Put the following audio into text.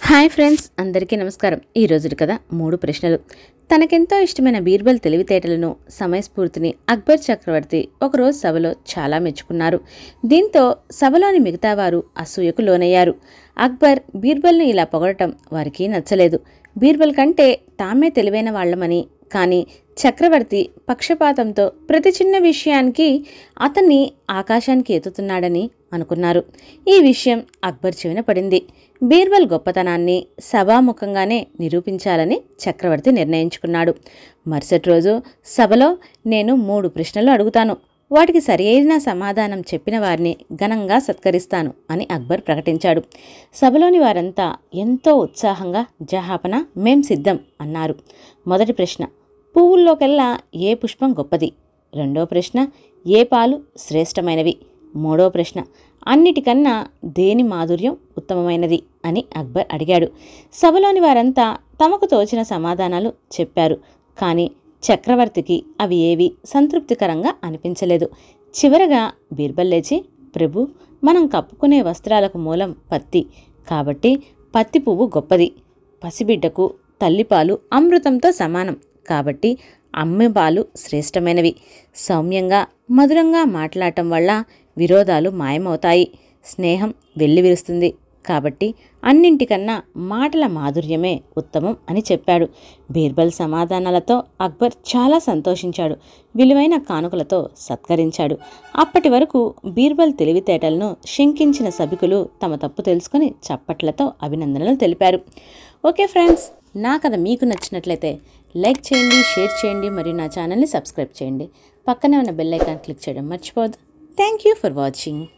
Hi friends, అందరికీ నమస్కారం. ఈ రోజు కథ 3 ప్రశ్నలు. తనకెంతో ఇష్టమైన బీర్బల్ తెలివితేటలను, సమయస్ఫూర్తిని అక్బర్ చక్రవర్తి ఒకరోజు సభలో చాలా మెచ్చుకున్నారు. దీంతో సభలోని మిగతా వారు అసూయకు లోనయ్యారు. అక్బర్ బీర్బల్ను ఇలా పొగడటం వారికి నచ్చలేదు. బీర్బల్ కంటే తామే తెలివైన వాళ్లమని, కానీ చక్రవర్తి పక్షపాతంతో ప్రతి చిన్న విషయానికి అతన్ని ఆకాశానికి ఎత్తుతున్నాడని అనుకున్నారు. ఈ విషయం అక్బర్ చెవిన పడింది. బీర్బల్ గొప్పతనాన్ని సభాముఖంగానే నిరూపించాలని చక్రవర్తి నిర్ణయించుకున్నాడు. మరుసటి రోజు సభలో నేను 3 ప్రశ్నలు అడుగుతాను, వాటికి సరియైన సమాధానం చెప్పిన వారిని ఘనంగా సత్కరిస్తాను అని అక్బర్ ప్రకటించాడు. సభలోని వారంతా ఎంతో ఉత్సాహంగా జహాపన మేం సిద్ధం అన్నారు. మొదటి ప్రశ్న, పువ్వుల్లోకెల్లా ఏ పుష్పం గొప్పది? రెండో ప్రశ్న, ఏ పాలు శ్రేష్టమైనవి? మూడో ప్రశ్న, అన్నిటికన్నా దేని మాధుర్యం ఉత్తమమైనది అని అక్బర్ అడిగాడు. సభలోని వారంతా తమకు తోచిన సమాధానాలు చెప్పారు. కానీ చక్రవర్తికి అవి ఏవి సంతృప్తికరంగా అనిపించలేదు. చివరగా బీర్బల్ లేచి, ప్రభు, మనం కప్పుకునే వస్త్రాలకు మూలం పత్తి, కాబట్టి పత్తి పువ్వు గొప్పది. పసిబిడ్డకు తల్లిపాలు అమృతంతో సమానం, కాబట్టి అమ్మ పాలు శ్రేష్టమైనవి. సౌమ్యంగా మధురంగా మాట్లాడటం వల్ల విరోధాలు మాయమవుతాయి, స్నేహం వెల్లివిరుస్తుంది. కాబట్టి అన్నింటికన్నా మాటల మాధుర్యమే ఉత్తమం అని చెప్పాడు. బీర్బల్ సమాధానాలతో అక్బర్ చాలా సంతోషించాడు. విలువైన కానుకలతో సత్కరించాడు. అప్పటి వరకు బీర్బల్ తెలివితేటలను శంకించిన సభికులు తమ తప్పు తెలుసుకుని చప్పట్లతో అభినందనలు తెలిపారు. ఓకే ఫ్రెండ్స్, నా కథ మీకు నచ్చినట్లయితే లైక్ చేయండి, షేర్ చేయండి, మరియు నా ఛానల్ని సబ్స్క్రైబ్ చేయండి. పక్కనే ఉన్న బెల్ ఐకాన్ క్లిక్ చేయడం మర్చిపోవద్దు. Thank you for watching.